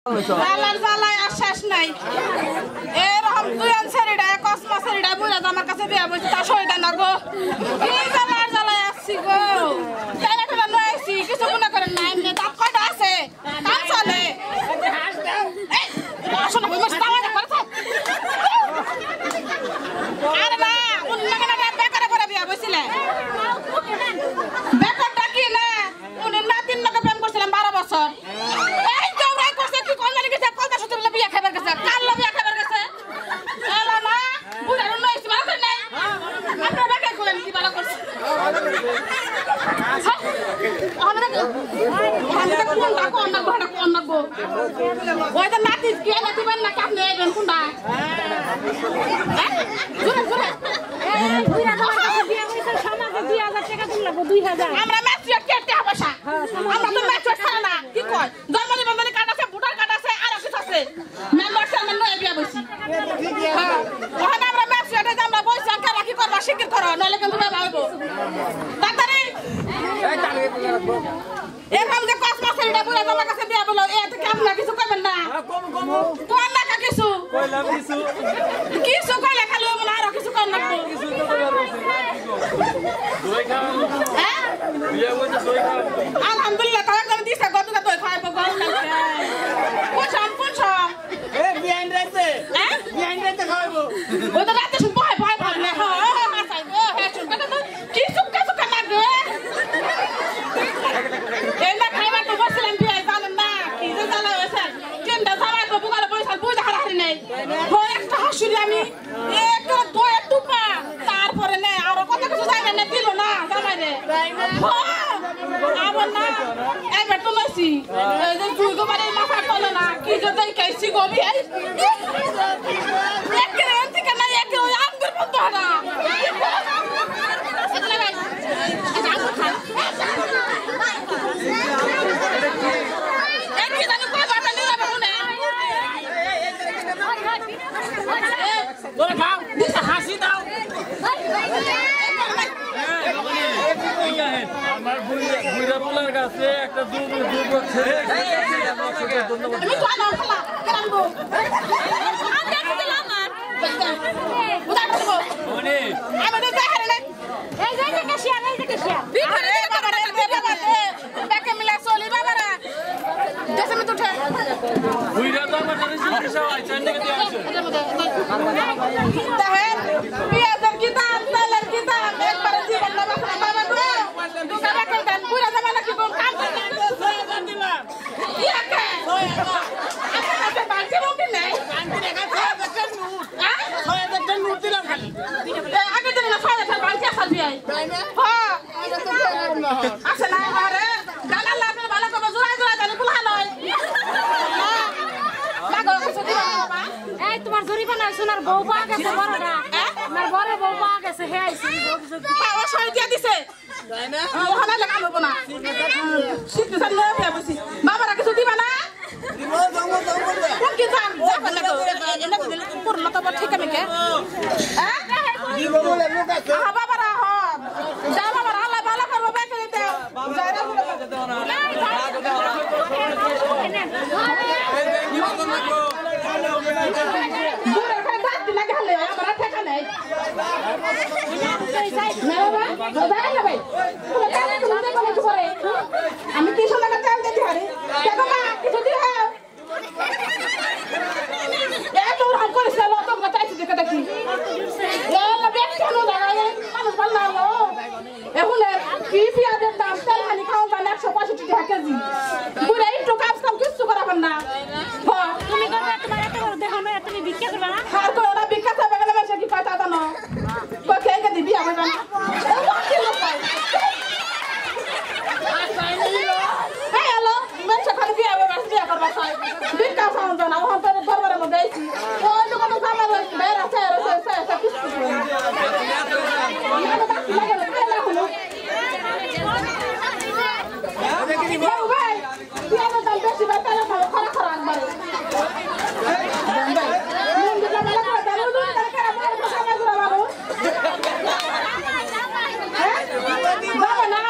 আল্লাহর জ্বালায় আর শেষ নাই এরকম দুই আনসারিটা কসমাসারিটা বুঝা আমার কাছে বিয়া বসে তা সইটা না গো কি জ্বালার জ্বালায় আসছি গো ছেলেটা নয় আসছি কিছু মনে করেন না এমনি দাঁত কয়টা আছে কাম চলে আসলে ওই মাসে দাওয়া করছে আরে না উনি না বেকারে করে বিয়া বসছিলেন বেকারটা কি না উনি নাতির নাকে প্রেম করছিলেন 12 বছর এই দৌড়াই করছে কি কোন জানি গেছে কলকা সুতরে বিয়া খাবার গেছে কাল বিয়া খাবার গেছে এলা না বুড়ার নয় ইসি মারা নাই আমরা বেকার করেন কি ভালো করছে আমরা কোনটা কোন না গো ওই তো নাতি কি নাতি বান না কাপ নেই বেন কোনটা জোরে জোরে এই বুড়া আমার কাছে বিয়া কইছে সমাজে 2000 টাকা দিন লাগবে 2000 আমরা ম্যাচিওর কেটে পয়সা আমরা তো ম্যাচিওর ছাড়া না কি কয় জন্ম নিবন্ধন কার্ড আছে ভোটার কার্ড আছে আর কিছু আছে মেম্বার চেয়ারম্যান নয় বিয়া বইছি হ্যাঁ ওখানে আমরা ম্যাচিওরে আমরা বইছি আর কি করবা শিগগির করো নইলে কিন্তু বাবা হইব ডাক্তারি এই তারে রাখবো এরকম যে কসমাসারিটা বুড়া আমার কাছে বিয়া বলো এতে কি আপনি কিছু কইবেন না কম কোন না কিছু কইলাম কিছু কইলে খালি মনে আর কিছু কই না কিছু তো দই খাও হ্যাঁ বিয়া বইতে দই খাও আলহামদুলিল্লাহ তাহলে তুমি দিছা গতকা দই খাইব গরম লাগছে পুছাম এ বিয়াইন রাতে হ্যাঁ বিয়াইন রাতে খাইবো ওই তো রাতে শুন ভয় না হ্যাঁ খাইবো হ্যাঁ শুন কথা কি সুক্কা না গো এই না খাইবা তো বসলাম বিয়াই জানেন না কি যে জ্বালা হইছে কেনটা জামাই তো বুকালে পয়সা বুঝা হারাহারি নাই ও একটা হাসুরি আমি একটা দই টুপা তারপরে নে আর কত কিছু জায়গা না দিল না জামাই রে আবার না এবার তো নইছি এই যে তুই গো মানে মাথা কলে না কি যে দেই কাইছি গো বিয়াই একে এন্তি কেন একে ওই আমগুর মত না এতলা ভাই এটা আমগুর খা একে জানি কই বাটা নিরা বনে তোরা খাও দিশা হাসি দাও আমার বুইরা পোলার কাছে একটা দুধ ছেড়ে ধন্যবাদ আমি তো আনা খালা কেরামবো আমি দেখছিলাম না বুঝা করব ওনে আমি তো দেখারে না এই যে কাশিয়া বিখারে বাবা রে বেকে মিলা চলি বাবারা দেশে মে উঠে বুইরা তো আমার জানিস কিসা হয় চান্ডিকে দিয়ে আসে দেখেন পেঁয়াজের কি দাম তেলের কি দাম একবারে জীবন না বাবা বাবা গো দোকান রাখেন দেন পুরা জামানা কি কোন কাম করে না দিলাম ইয়াকে আপনি বাকি রোকে নাই বাকি রেখা আছে নোট হ্যাঁ 6000 নোট দিলাম খালি আগে দিন না 6000 বাকি আসল বিয়াই তাই না হ্যাঁ আছে না আরে গানা লাগলে ভালো করে জোড়া জানি কুলা নয় লাগো কিছু দিবা বাবা এই তোমার জরিমানা সোনার বউ পা গেছে বড়টা আমার বড় বউ পা গেছে হে আইছি ও সই দিয়া দিছে তাই না ওখানে লাগা লব না শিখতে জানি না বসি বাবারা কিছু দিবা না দিব কোন কি জান যাবে না এনে দিলে পুরো তো ঠিক আছে কে হ্যাঁ দিব বলে লোক আছে হ্যাঁ বাবারা হ্যাঁ যা বাবারা আল্লাহ ভালো করবে বেঁচে দিতে যারা দাও না আমি কি সময় চাল দিতে পারি দেখো মা কিছু দিয়ে এত রকম করেছে লোক চাইছি দেখে দেখি মানুষ ভালো লাগলো এখন কি পেঁয়াজের দাম তেল হানি খাওয়া যান 165 টাকা কেজি পুরো একটু কাজ কাম কিছু করাবেন না তুমি কবে তোমার এত দেখো না তুমি ভিক্ষা করবে না আর কো ওরা ভিক্ষা চাবে গেলে বেশি কি পাতা জানো কো কে দিবি আমার না কি লোক পাই হ্যালো মেছে খালি বিয়া বাবা বিয়া করবা চাই ভিক্ষা চাও জানা ও তো দরবারে মধ্যে আইছি ও লোক তো সামনে বের আছে কিছু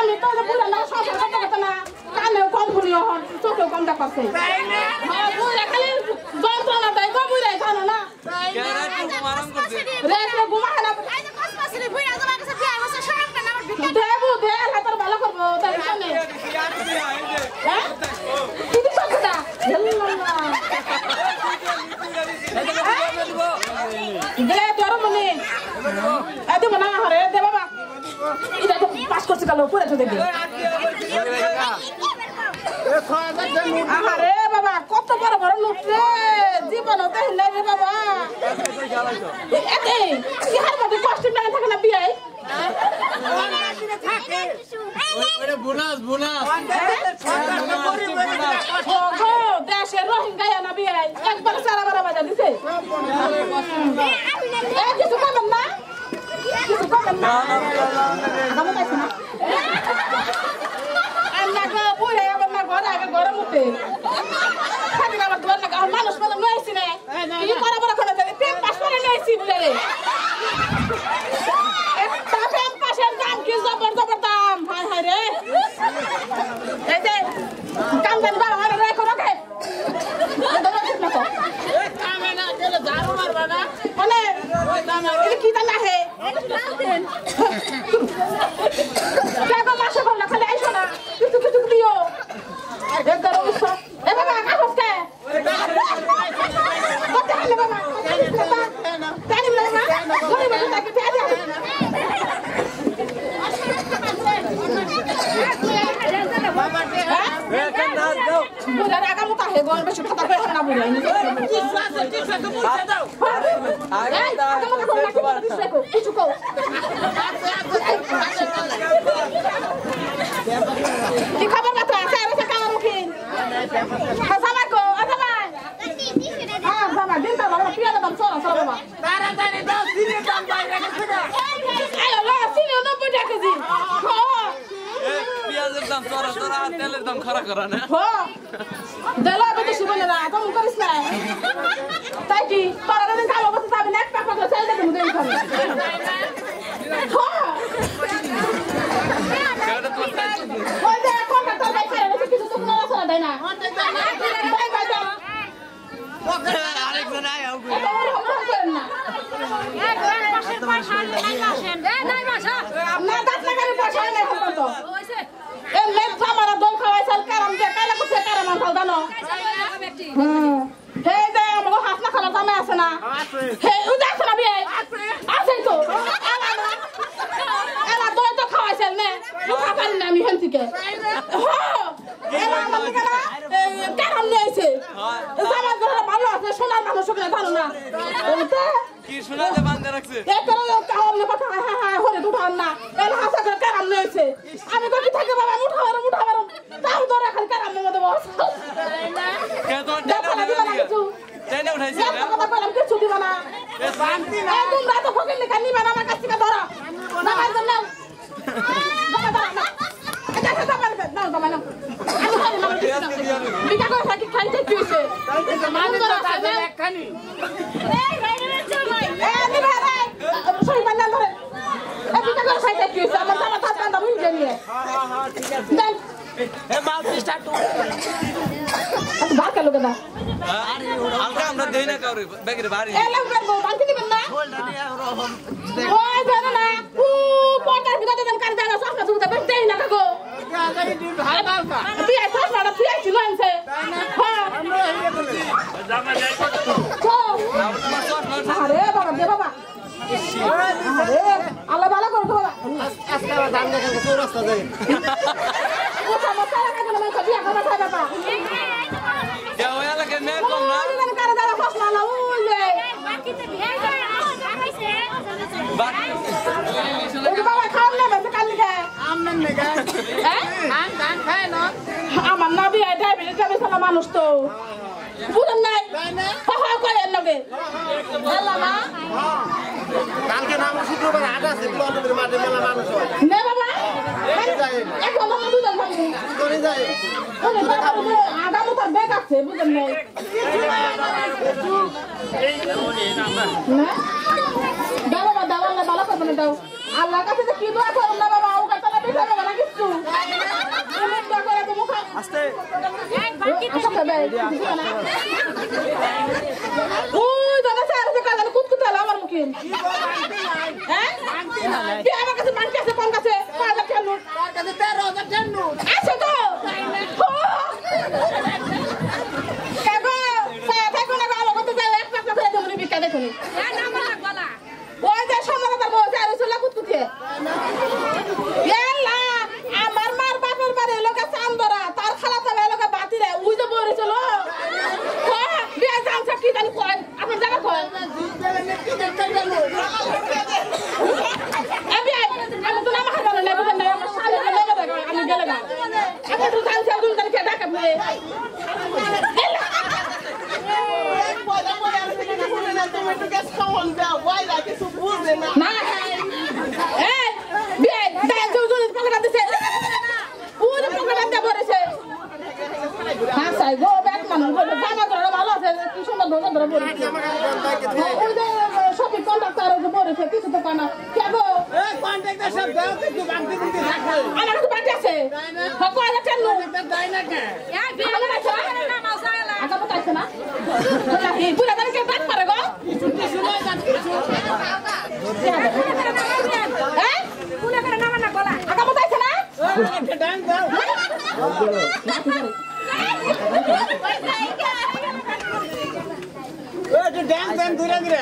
চোখেও কম দেখাচ্ছে দে তোর মনে এত মনে হরে দে বাবা এটা তো পাস করতে গেল পুরো তো দেখি আরে বাবা কত বড় বড় নোট রে জীবন তো হিলা রে বাবা এতে কি হার মধ্যে কষ্ট না থাকে না বিয়াই ওরে বোনাস ওগো দেশের রোহিঙ্গা না বিয়াই একবার সারা বারা বাজা দিছে কিছু খাবেন না কিছু খাবেন না খাবো তাইছ না আমরা গো বুড়ে আবার না ঘরে আগে ঘরে মুতে খালি আবার ঘর লাগা মানুষ মানে নইছি না কি করা বড় করে দেবে পেট পাস করে নইছি বুড়ে রে একটা পেট পাশের দাম কি জবর দাম হায় হায় রে এই যে কাম জানি বাবা আরে রে করো কে দাদা ঠিক না তো কামে না গেলে ঝাড়ু মারবা না মানে এটা কি দাম আছে কেবা মাসে বললা খালি আইছো না কিছু দিও একবার অবশ্য এ বাবা কাগজ কে কত হলে বাবা জানি না ঘরে বসে থাকি পেয়ে বুড়া রাগা মতো হে গল বেশি কথা কই না বুড়া কিছু কও কি খবর না তো আছে আর সে কাম রুকিন হাসামা কো আসামা হ্যাঁ বাবা দিন তো বাবা পিয়া দাম সরা বাবা তাড়াতাড়ি দাও সিনে দাম বাইরে গেছে না আয় লা সিনে 90 টাকা জি পেঁয়াজের দাম চড়া তেলের দাম খরা করা না দেলা বেশি শুনে না তো মুখ করিস না তাই কি তোরা দিন কাম অবস্থা যাবে না একটা কথা ছেড়ে দে মুখে খাবে ওই যে কোনটা তোর ভাই ছেড়ে কিছু তো কোনো রাস্তা দেয় না আরেকজন আয় আউ না দাঁত লাগালে পয়সা নেই তো এ মেট আমারা দই খাওয়াই সাল কারাম দে কালা কুছে কারাম আনতাল জানো হে দে আমগো হাত না খালা জামে আছে না হে উদা আছে না বিয়ে আছে তো এলা দই তো খাওয়াই সাল নে মুখা পারি না আমি হেন থেকে এলা আমাকে না কারাম নিয়েছে জামা ধরে ভালো আছে সোনার মানুষ ওখানে জানো না ওটা কি শোনাতে বান্ধে রাখছে এই করে কারাম নে কথা হ্যাঁ হরে দুঠান না এলা হাসা করে কারাম নিয়েছে আমি কই থাকে বাবা মুঠাবার তাও ধরে খালি কারাম নে মতো বস কে তোমার টেনে উঠাইছে না কথা বললাম কিছু দিবা না শান্তি না তোমরা তো ফকির লেখা নিবা না আমার কাছ থেকে ধরো না কাজ নাও না এটা কথা বলবে নাও তোমার নাও আমি খালি নাও বিকা করে থাকি খাইতে কিছে আমি ধরো খাবে একখানি এই ভাই চল ভাই নি ভাই সরি বান্দা ধরে এই বিকা করে খাইতে কিছে আমার জামা থাক বান্দা মুই জানিয়ে হ্যাঁ ঠিক আছে এ মাল স্টার্ট বাকা লোকে দা আমরা আমরা দেই না কাউরে বেগের বাড়ি এ লোক বের বাকি দিবেন না ওই জানো না ও পটার ভিতরে দেন কার জানা সব কিছু দেন দেই না গো আগাই দিন ভালো বালকা তুই আইছস না তুই আইছিস না আনছে হ্যাঁ জামা যাই তো আরে বাবা দে বাবা আরে আল্লাহ ভালো করে বাবা আজকে দাম দেখে চৌরাস্তা যাই ও সমস্যা লাগে না মানে বিয়া করা থাকে বাবা কে ওয়া লাগে নে কম না ওই কার জানা সব না না ওই যে বাকিতে ভেল যায় দেখাইছে ওই বাবা খাও না বেশি কাল লিখে আমন নেগা হ্যাঁ ধান খায় না আমার না বিয়া ডায়াবেটিস ডায়াবেটিস মানুষ তো বুঝেন নাই হা করে লগে আল্লাহ না কালকে নাম শুক্রবার হাট আছে তোমাদের মাঠে মেলা মানুষ হয় নে বাবা এখন আমরা দুজন ভাবি করে যায় ওরে বাবা আগামী তো বেগ আছে বুঝেন নাই না বাবা দাও আল্লাহ ভালো করবে না দাও আল্লাহর কাছে কি দোয়া করুন না বাবা ও কথা না দিতে হবে না কিছু তুমি দোয়া করে তো মুখ আস্তে আচ্ছা তবে ওই দাদা স্যার যে কাজ কুতকুতে হলো আমার মুখে হ্যাঁ কি আমার কাছে মান কাছে কোন কাছে 5,000 টাকা নোট তার কাছে 13,000 টাকা নোট আছে তো কাগো কয় আমি তো নাম হারানো নাই বুঝেন না আমার সালে লেগে দেখো আমি গেলে গা আমি তো কালকে দুই তারিখে ঢাকা বলে না এই বিয়ে দাই জুজুরি পকেটে দিছে পুরো পকেটে দিয়ে ভরেছে হ্যাঁ সাই গো ব্যাক মানুষ বলে জামা ধরে ভালো আছে কি সুন্দর ধরে ভরেছে ওই যে শপিং কন্ট্রাক্টর যে ভরেছে কিছু তো কানা কে গো এই কন্ট্রাক্টর সব দাও কিন্তু বাকি দিতে রাখো আমার তো বাকি আছে হ্যাঁ কয় আছে নো দাই না কে এই বিয়ে আছে না মাসালা আগা তো আছে না বলা হে পুরা দাঁড় কে বাট করে গো ছুটি সময় বাদ কিছু হ্যাঁ কোনে করে নামা না গলা আগা তো আছে না একটা ডান্স দাও ওই যে ডান্স দেন দূরে দূরে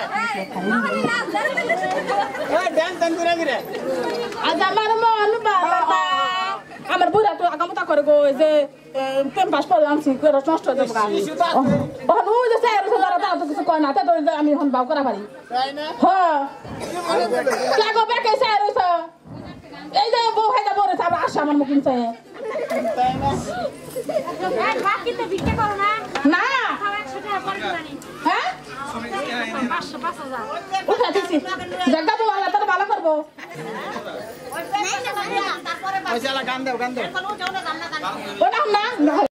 ওই ডান্স দেন দূরে দূরে আজ আমার মন বাবা আমার বুড়া তো আগামতা করে গো যে পেন পাস করে আনছি করে নষ্ট হয়ে যাবে ও নো যে স্যার যারা তা তো কিছু কয় না তা তো আমি হন বাউ করা পারি তাই না হ্যাঁ লাগো বেকে স্যার হইছে এই যে বউ হেদা বরে সাব আশা আমার মুখিন চাই তাই না এই বাকি তো ভিক্ষা করো না না খাও 100 টাকা পরে জানি হ্যাঁ 500 উঠা দিছি জায়গা বউ আল্লাহ তাআলা ভালো করব পয়সা গান দাও ওটা না